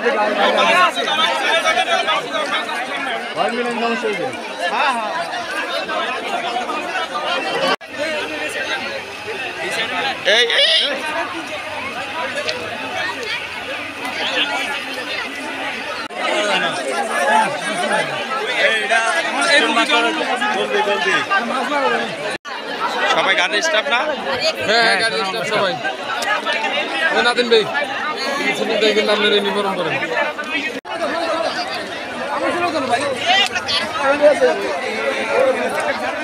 সবাই গাড়ির স্টাফ না? হ্যাঁ গাড়ির স্টাফ সবাই। ও নাদিন ভাই শুধু দেখেন আপনারা নিবরণ করেন। আমার শুরু করুন ভাই।